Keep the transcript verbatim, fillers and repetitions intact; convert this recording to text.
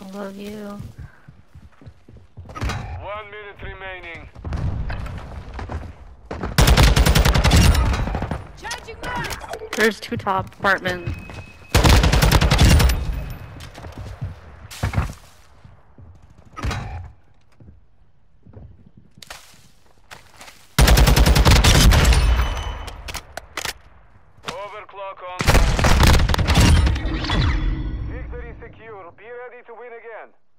love you. One minute remaining. Changing mags! There's two top apartments. Overclock on. Victory secure. Be ready to win again.